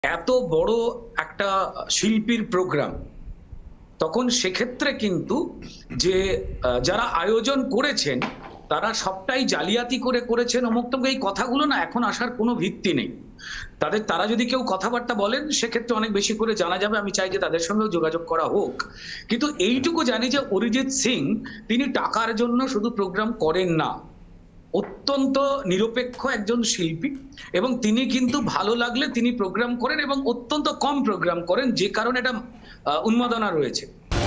এত বড় একটা শিল্পীর প্রোগ্রাম, তখন সেক্ষেত্রে কিন্তু যে যারা আয়োজন করেছেন তারা সবটাই জালিয়াতি করে করেছেন অমুক তমুক, এই কথাগুলো না এখন আসার কোনো ভিত্তি নেই। তারা যদি কেউ কথাবার্তা বলেন সেক্ষেত্রে অনেক বেশি করে জানা যাবে। আমি চাই যে তাদের সঙ্গেও যোগাযোগ করা হোক। কিন্তু এইটুকু জানি যে অরিজিৎ সিং তিনি টাকার জন্য শুধু প্রোগ্রাম করেন না, অত্যন্ত নিরপেক্ষ একজন শিল্পী, এবং তিনি কিন্তু ভালো লাগলে তিনি প্রোগ্রাম করেন এবং অত্যন্ত কম প্রোগ্রাম করেন, যে কারণে এটা উন্মাদনা রয়েছে।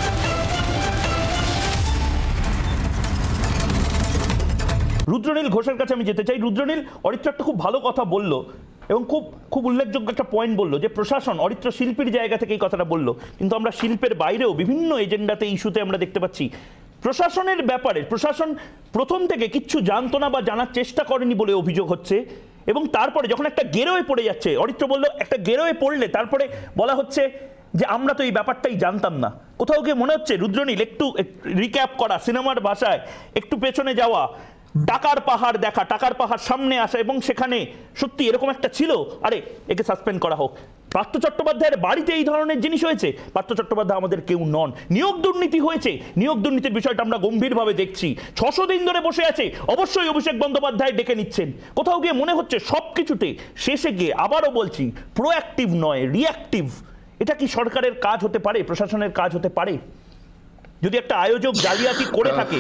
রুদ্রনীল ঘোষের কাছে আমি যেতে চাই। রুদ্রনীল, অরিত্র একটা খুব ভালো কথা বললো এবং খুব উল্লেখযোগ্য একটা পয়েন্ট বললো যে প্রশাসন, অরিত্র শিল্পীর জায়গা থেকে এই কথাটা বললো, কিন্তু আমরা শিল্পের বাইরেও বিভিন্ন এজেন্ডাতে ইস্যুতে আমরা দেখতে পাচ্ছি প্রশাসনের ব্যাপারে প্রশাসন প্রথম থেকে কিচ্ছু জানতো না বা জানার চেষ্টা করেনি বলে অভিযোগ হচ্ছে। এবং তারপরে যখন একটা গেরোয় পড়ে যাচ্ছে, অরিত্র বললো একটা গেরোয় পড়লে তারপরে বলা হচ্ছে যে আমরা তো এই ব্যাপারটাই জানতাম না। কোথাও গিয়ে মনে হচ্ছে রুদ্রনীল, একটু রিক্যাপ করা, সিনেমার ভাষায় একটু পেছনে যাওয়া, টাকার পাহাড় দেখা, টাকার পাহাড় সামনে আসা এবং সেখানে সত্যি এরকম একটা ছিল, আরে একে সাসপেন্ড করা হোক। পার্থ চট্টোপাধ্যায়ের বাড়িতে এই ধরনের জিনিস হয়েছে। পার্থ চট্টোপাধ্যায় আমাদের কেউ নন। নিয়োগ দুর্নীতি হয়েছে, নিয়োগ দুর্নীতির বিষয়টা আমরা গম্ভীরভাবে দেখছি। 600 দিন ধরে বসে আছে, অবশ্যই অভিষেক বন্দ্যোপাধ্যায় ডেকে নিচ্ছেন। কোথাও গিয়ে মনে হচ্ছে সব কিছুতে শেষে গিয়ে, আবারও বলছি, প্রোঅ্যাক্টিভ নয় রিঅ্যাক্টিভ। এটা কি সরকারের কাজ হতে পারে, প্রশাসনের কাজ হতে পারে, যদি একটা আয়োজক জালিয়াতি করে থাকে?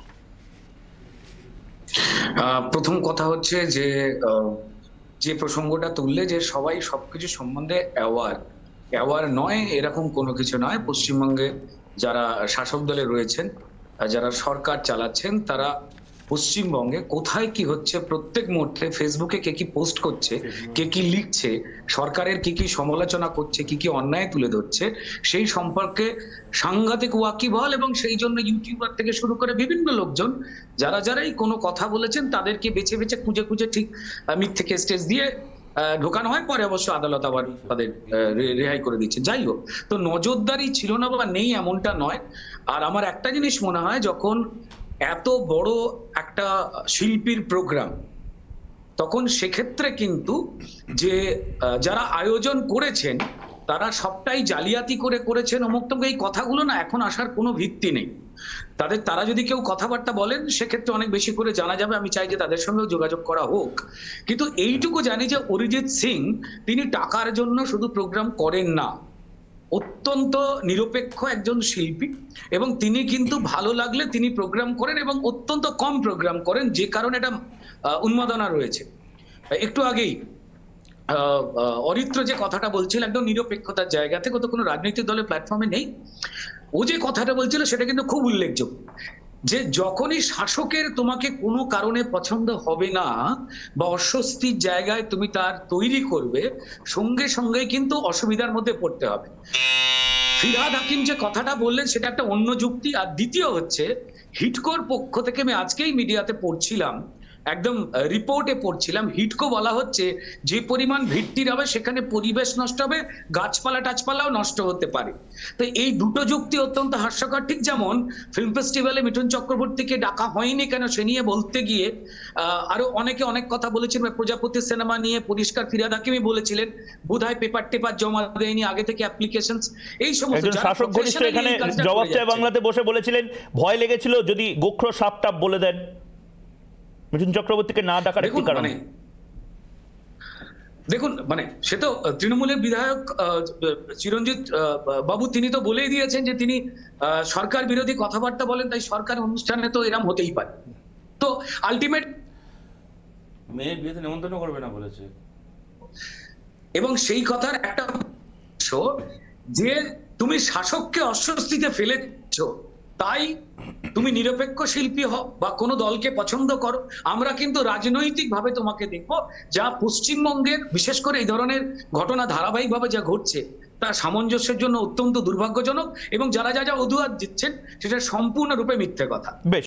প্রথম কথা হচ্ছে যে প্রসঙ্গটা তুললে, যে সবাই সবকিছু সম্বন্ধে অ্যাওয়ার নয়, এরকম কোনো কিছু নয়। পশ্চিমবঙ্গে যারা শাসক দলে রয়েছেন, যারা সরকার চালাচ্ছেন, তারা পশ্চিমবঙ্গে কোথায় কি হচ্ছে প্রত্যেক মুহূর্তে, ফেসবুকে কে কি পোস্ট করছে, কে কি লিখছে, সরকারের কি কি সমালোচনা করছে, কি কি অন্যায় তুলে ধরছে, সেই সম্পর্কে সাংঘাতিক ওয়াকিবহাল। এবং সেই জন্য ইউটিউবার থেকে শুরু করে বিভিন্ন লোকজন যারাই কোনো কথা বলেছেন তাদেরকে বেছে বেছে খুঁজে ঠিক মিথ্যে কেস টেস দিয়ে ঢোকানো হয়। পরে অবশ্য আদালত আবার তাদের রেহাই করে দিচ্ছে। যাই হোক, তো নজরদারি ছিল না বা নেই এমনটা নয়। আর আমার একটা জিনিস মনে হয়, যখন এত বড় একটা শিল্পীর প্রোগ্রাম, তখন সেক্ষেত্রে কিন্তু যে যারা আয়োজন করেছেন তারা সবটাই জালিয়াতি করে করেছেন অমুক তমুক, এই কথাগুলো না এখন আসার কোনো ভিত্তি নেই। তারা যদি কেউ কথাবার্তা বলেন সেক্ষেত্রে অনেক বেশি করে জানা যাবে। আমি চাই যে তাদের সঙ্গেও যোগাযোগ করা হোক। কিন্তু এইটুকু জানি যে অরিজিৎ সিং তিনি টাকার জন্য শুধু প্রোগ্রাম করেন না, অত্যন্ত নিরপেক্ষ একজন শিল্পী, এবং তিনি কিন্তু ভালো লাগলে তিনি প্রোগ্রাম করেন এবং অত্যন্ত কম প্রোগ্রাম করেন, যে কারণে এটা উন্মাদনা রয়েছে। একটু আগেই অরিত্র যে কথাটা বলছিল একদম নিরপেক্ষতার জায়গা থেকে, তো কোনো রাজনৈতিক দলের প্ল্যাটফর্মে নেই, ও যে কথাটা বলছিল সেটা কিন্তু খুব উল্লেখযোগ্য। যে যখনই শাসকের তোমাকে কোনো কারণে পছন্দ হবে না বা অস্বস্তির জায়গায় তুমি তার তৈরি করবে, সঙ্গে সঙ্গে কিন্তু অসুবিধার মধ্যে পড়তে হবে। ফিরহাদ হাকিম যে কথাটা বললেন সেটা একটা অন্য যুক্তি। আর দ্বিতীয় হচ্ছে, হিটকোর পক্ষ থেকে আমি আজকেই মিডিয়াতে পড়ছিলাম, একদম রিপোর্টে পড়ছিলাম, হিটকো বলা হচ্ছে যে পরিমাণ ভিড় হবে সেখানে পরিবেশ নষ্ট হবে, গাছপালা টাছপালাও নষ্ট হতে পারে। তো এই দুটো যুক্তি অত্যন্ত হাস্যকর। ঠিক যেমন ফিল্ম ফেস্টিভ্যালে মিঠুন চক্রবর্তীকে ডাকা হয়নি কেন সে নিয়ে বলতে গিয়ে আরো অনেকে অনেক কথা বলেছেন। প্রজাপতি সিনেমা নিয়ে পরিষ্কার ফিরহাদ হাকিমই বলেছিলেন বোধহয় পেপার জমা দেয়নি আগে থেকে অ্যাপ্লিকেশন, এই সমস্ত। শাসক ঘনিষ্ঠ এখানে জবাব চায় বাংলাতে বসে বলেছিলেন ভয় লেগেছিল যদি গোখরো সাপটাপ বলে দেন মিঠুন চক্রবর্তীকে না ডাকার একটি কারণ। দেখুন, সে তো তৃণমূলের বিধায়ক চিরঞ্জিত বাবু, তিনি তো বলেই দিয়েছেন যে তিনি সরকার বিরোধী কথাবার্তা বলেন, তাই সরকার অনুষ্ঠানে তো এরম হতেই পারে। তো আলটিমেট মেয়ের বিয়েতে নিমন্ত্রণ করবে না বলেছে। এবং সেই কথার একটা যে তুমি শাসককে অস্বস্তিতে ফেলেছ, তাই তুমি নিরপেক্ষ শিল্পী হও বা কোনো দলকে পছন্দ করো, আমরা কিন্তু রাজনৈতিক ভাবে তোমাকে দেখবো। যা পশ্চিমবঙ্গের বিশেষ করে এই ধরনের ঘটনা ধারাবাহিকভাবে যা ঘটছে তা সামঞ্জস্যের জন্য অত্যন্ত দুর্ভাগ্যজনক, এবং যারা যা অজুহাত দিচ্ছেন সেটা সম্পূর্ণরূপে মিথ্যে কথা।